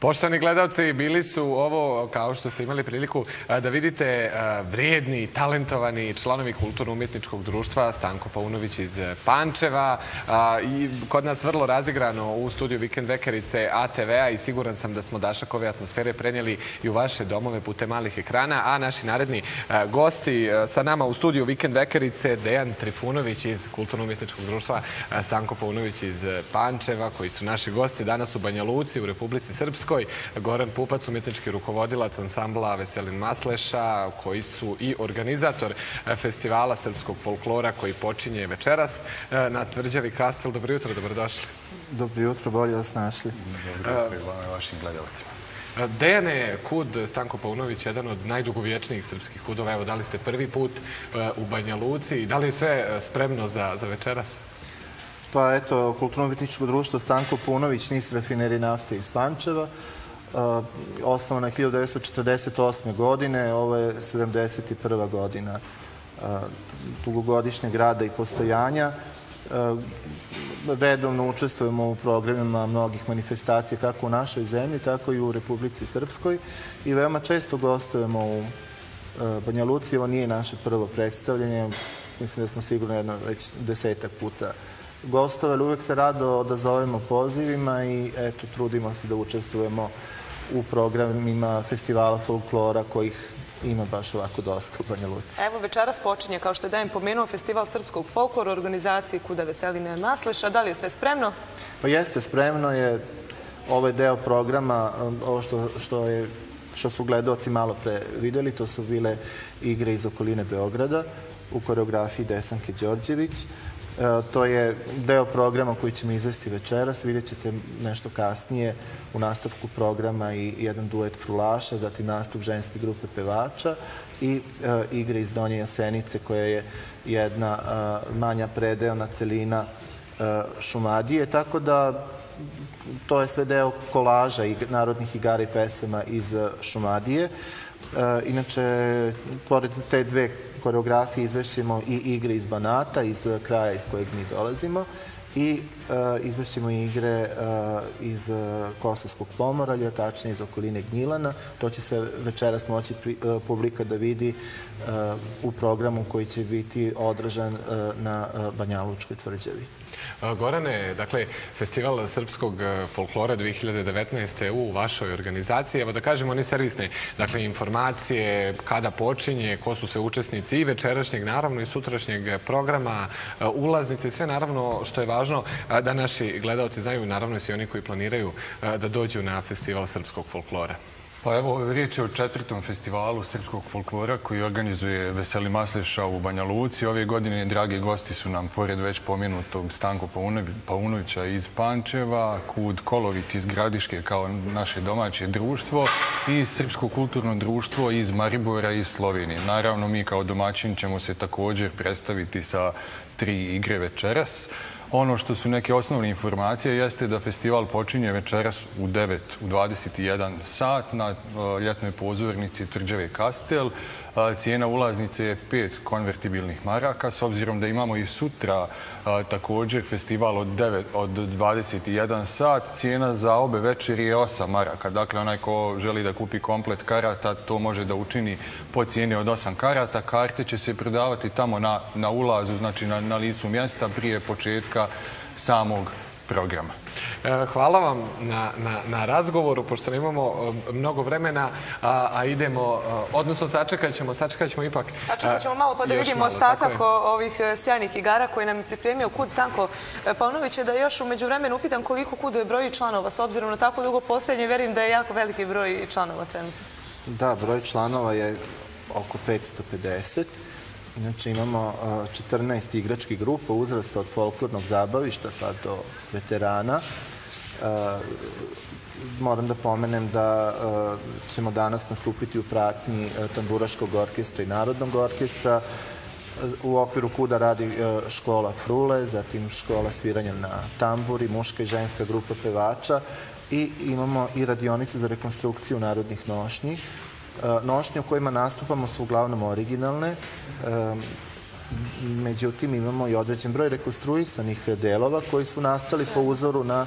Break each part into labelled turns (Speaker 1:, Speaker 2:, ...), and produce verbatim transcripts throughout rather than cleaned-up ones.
Speaker 1: Poštovani gledalci, bili su ovo, kao što ste imali priliku da vidite, vrijedni, talentovani članovi Kulturno-umjetničkog društva Stanko Paunović iz Pančeva. I kod nas vrlo razigrano u studiju Vikend Vekerice A T V-a i siguran sam da smo dašak ove atmosfere prenijeli i u vaše domove putem malih ekrana. A naši naredni gosti sa nama u studiju Vikend Vekerice, Dejan Trifunović iz Kulturno-umjetničkog društva Stanko Paunović iz Pančeva, koji su naši gosti danas u Banja Luci, u Republici Srpskoj. Goran Pupac, umjetnički rukovodilac ansambla Veselin Masleša, koji su i organizator festivala srpskog folklora koji počinje večeras na tvrđavi Kastel. Dobro jutro, dobrodošli.
Speaker 2: Dobro jutro, bolje vas našli.
Speaker 3: Dobro jutro i vama i vašim gledalcima.
Speaker 1: Dejane, kud Stanko Paunović, jedan od najdugovječnijih srpskih kudova. Evo, da li ste prvi put u Banja Luci i da li je sve spremno za večeras?
Speaker 2: Pa eto, Kulturno-umjetničko društvo Stanko Paunović, N I S rafinerije nafte iz Pančeva. Osnovano je hiljadu devetsto četrdeset osme. godine, ovo je sedamdeset prva godina dugogodišnjeg rada i postojanja. Redovno učestvujemo u programima mnogih manifestacija kako u našoj zemlji, tako i u Republici Srpskoj i veoma često gostujemo u Banja Luci. Ovo nije naše prvo predstavljanje, mislim da smo sigurno jedno već desetak puta gostovali. Uvek se rado odazovemo pozivima i eto, trudimo se da učestvujemo u programima festivala folklora kojih ima baš ovako dosta u Banja Luci.
Speaker 4: Evo, večeras počinje, kao što je Dejan pomenuo, festival srpskog folklora u organizaciji Kuda Veselina Masleša. Da li je sve spremno?
Speaker 2: Pa jeste, spremno je. Ovaj deo programa, ovo što, što, je, što su gledaoci malo pre videli, to su bile igre iz okoline Beograda u koreografiji Desanke Đorđević. To je deo programa koji ćemo izvesti večeras. Vidjet ćete nešto kasnije u nastavku programa i jedan duet frulaša, zatim nastup ženske grupe pevača i igre iz Donje Jasenice, koja je jedna manja predeona celina Šumadije. Tako da to je sve deo kolaža i narodnih igara i pesama iz Šumadije. Inače, pored te dve koreografije izvešćemo i igre iz Banata, iz kraja iz kojeg mi dolazimo, i izvešćemo i igre iz Kosovskog Pomoralja, tačnije iz okoline Gnjilana. To će sve večeras moći publika da vidi u programu koji će biti održan na Banjalučkoj tvrđavi.
Speaker 1: Gorane, dakle, Festival srpskog folklora dve hiljade devetnaeste. u vašoj organizaciji. Evo da kažemo one servisne, dakle, informacije, kada počinje, ko su sve učesnici i večerašnjeg, naravno, i sutrašnjeg programa, ulaznice, sve naravno što je važno da naši gledalci znaju, naravno i svi oni koji planiraju da dođu na Festival srpskog folklora.
Speaker 3: Pa evo, riječ je o četvrtom festivalu srpskog folklora koji organizuje Veselin Masleša u Banja Luci. Ove godine dragi gosti su nam, pored već pomenutog Stanko Paunovića iz Pančeva, Kud Kolovit iz Gradiške kao naše domaće društvo i Srpsko kulturno društvo iz Maribora i Slovenije. Naravno, mi kao domaćin ćemo se također predstaviti sa tri igre večeras. Ono što su neke osnovne informacije jeste da festival počinje večeras u devet, u dvadeset jedan sat na ljetnoj pozornici tvrđave Kastel. Cijena ulaznice je pet konvertibilnih maraka. S obzirom da imamo i sutra također festival od devet, od dvadeset jedan sat, cijena za obe večeri je osam maraka. Dakle, onaj ko želi da kupi komplet karata, to može da učini po cijeni od osam karata. Karte će se prodavati tamo na, na ulazu, znači na, na licu mjesta prije početka samog programa.
Speaker 1: Hvala vam na, na, na razgovoru, pošto imamo mnogo vremena, a, a idemo, odnosno sačekat ćemo, sačekat ćemo ipak...
Speaker 4: Sačekat ćemo malo pa da vidimo ostatak ovih sjajnih igara koje nam je pripremio Kud Stanko Paunović. Da još u međuvremenu upitam koliko Kud broji članova, s obzirom na tako dugo postojanje, verujem da je jako veliki broj članova trenutno.
Speaker 2: Da, broj članova je oko petsto pedeset. Inače, imamo četrnaest igračkih grupa uzrasta od folklornog zabavišta pa do veterana. Moram da pomenem da ćemo danas nastupiti u pratnji tamburaškog orkestra i narodnog orkestra. U okviru Kuda radi škola frule, zatim škola sviranja na tamburi, muška i ženska grupa pevača i imamo i radionice za rekonstrukciju narodnih nošnji. Nošnje u kojima nastupamo su uglavnom originalne, međutim imamo i određen broj rekonstruisanih delova koji su nastali po uzoru na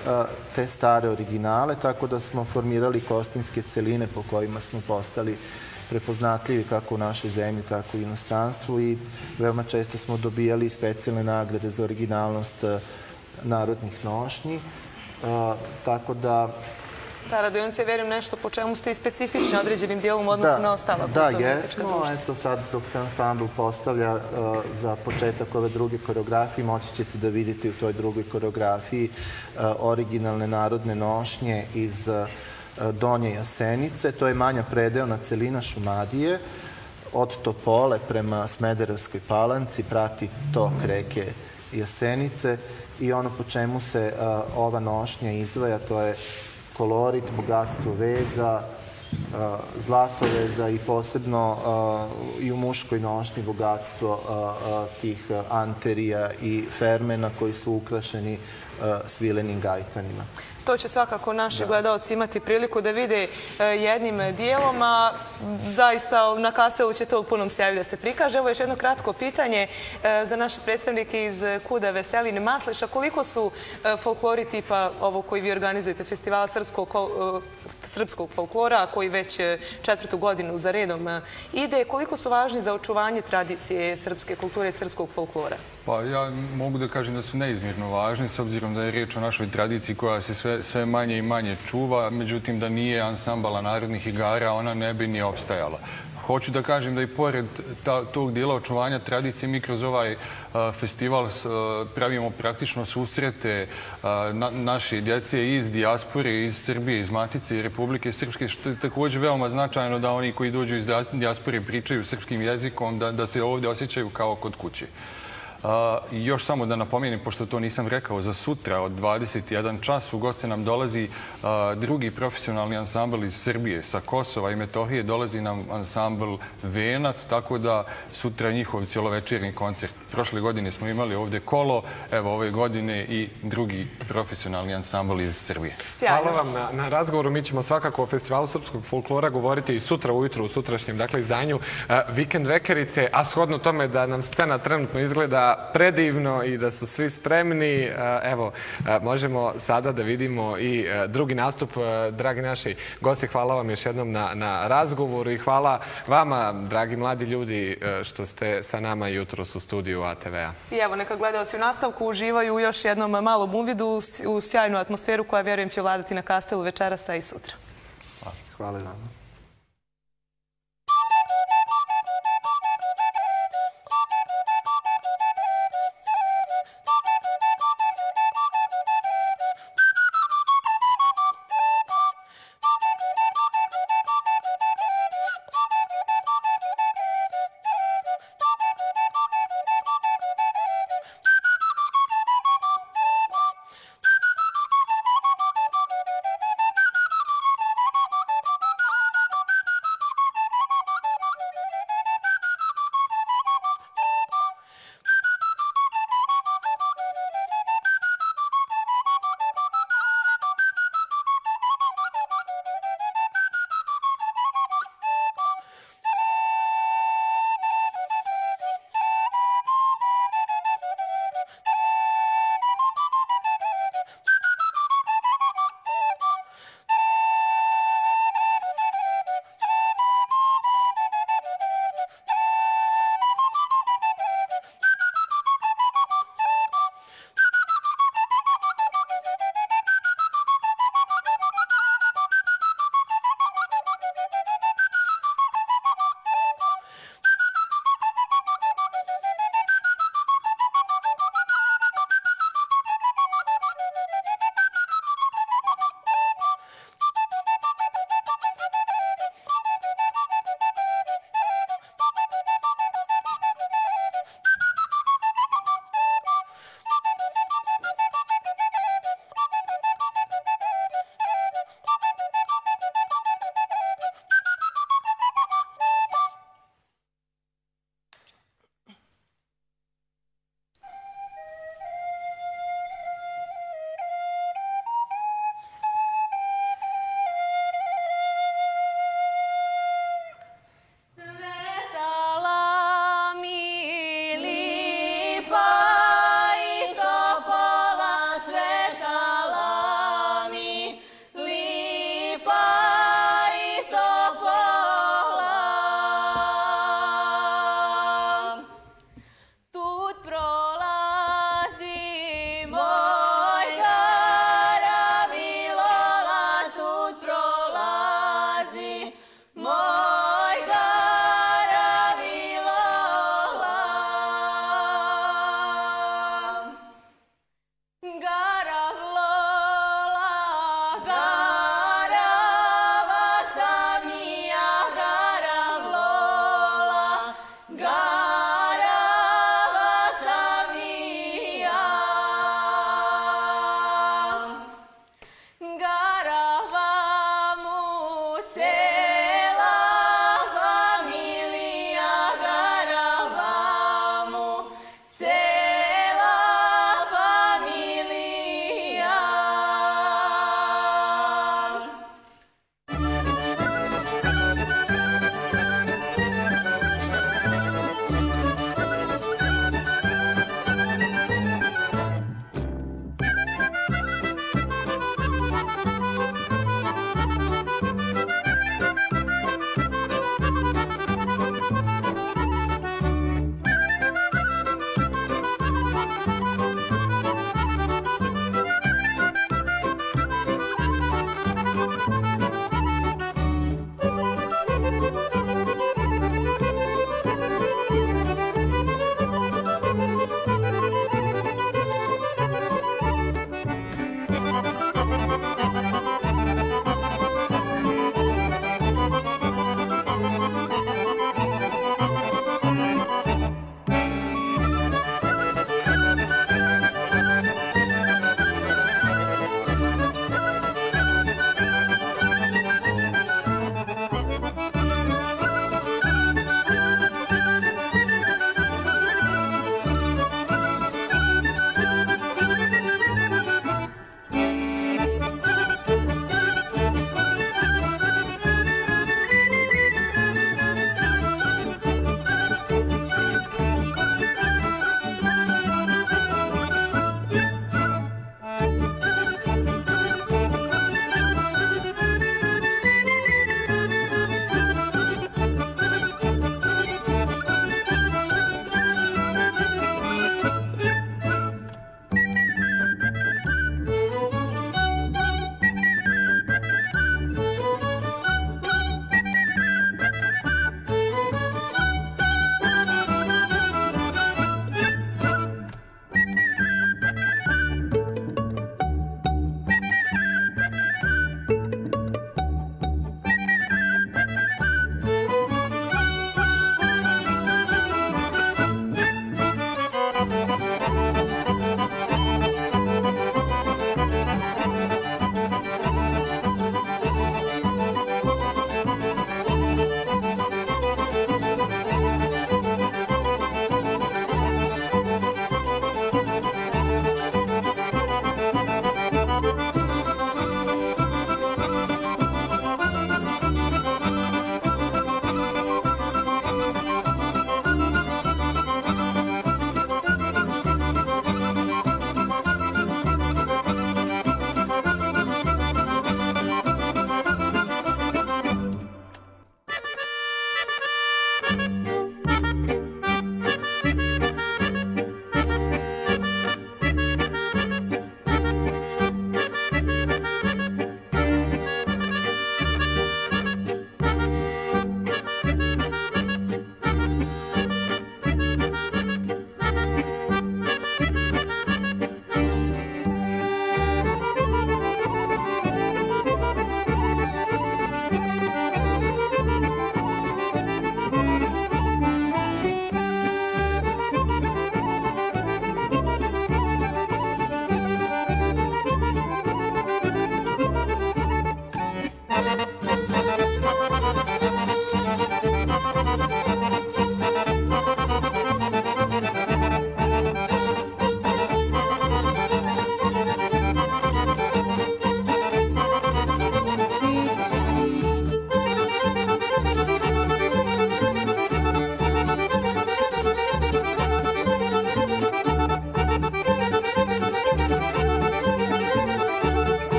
Speaker 2: te stare originale, tako da smo formirali kostimske celine po kojima smo postali prepoznatljivi kako u našoj zemlji, tako i u inostranstvu i veoma često smo dobijali specijalne nagrade za originalnost narodnih nošnji. Tako da...
Speaker 4: Ta radionica je, vjerujem, nešto po čemu ste i specifični određenim dijelom odnosu na ostala kulturno-umetnička društva.
Speaker 2: Da, jesmo. Eto sad dok se ansambl postavlja za početak ove druge koreografije, moći ćete da vidite u toj drugoj koreografiji originalne narodne nošnje iz Donje Jasenice. To je manja predeona celina Šumadije. Od Topole prema Smederevskoj Palanci prati tok reke Jasenice i ono po čemu se ova nošnja izdvaja, to je kolorit, bogatstvo veza, zlatoveza i posebno i u muškoj nošnji bogatstvo tih anterija i fermena koji su ukrašeni svilenim gajtanima.
Speaker 4: To će svakako naši gledalci imati priliku da vide jednim dijelom, a zaista na Kastelu će to u punom sjaju da se prikaže. Evo još jedno kratko pitanje za naše predstavnike iz KUD-a Veselin Masleša. Koliko su folklori tipa ovo koji vi organizujete, festivala srpskog folklora, koji već četvrtu godinu za redom ide, koliko su važni za očuvanje tradicije srpske kulture i srpskog folklora?
Speaker 3: Pa ja mogu da kažem da su neizmjerno važni, s obzirom da je riječ o našoj tradiciji koja se sve sve manje i manje čuva, međutim da nije ansambala narodnih igara, ona ne bi ni opstajala. Hoću da kažem da i pored tog dijela očuvanja tradicije mi kroz ovaj festival pravimo praktično susrete naše djece iz dijaspore, iz Srbije, iz Matice i Republike Srpske, što je također veoma značajno da oni koji dođu iz dijaspore pričaju srpskim jezikom, da se ovdje osjećaju kao kod kuće. I još samo da napomenem, pošto to nisam rekao, za sutra od dvadeset jedan čas u goste nam dolazi drugi profesionalni ansambl iz Srbije. Sa Kosova i Metohije dolazi nam ansambl Venac, tako da sutra njihov cjelovečernji koncert. Prošle godine smo imali ovdje Kolo, evo ove godine i drugi profesionalni ansambl iz Srbije.
Speaker 1: Hvala vam na razgovoru. Mi ćemo svakako o Festivalu srpskog folklora govoriti i sutra ujutru u sutrašnjem izdanju Vikend vekerice, a shodno tome da nam scena trenutno izgleda predivno i da su svi spremni. Evo, možemo sada da vidimo i drugi nastup. Dragi naši gosti, hvala vam još jednom na razgovoru i hvala vama, dragi mladi ljudi, što ste sa nama jutros u studiju A T V-a. I evo, neka gledalci u nastavku uživaju u još jednom malom uvidu u sjajnu atmosferu koja, vjerujem, će vladati na Kastelu večerasa i sutra.
Speaker 2: Hvala vam.
Speaker 5: Thank you.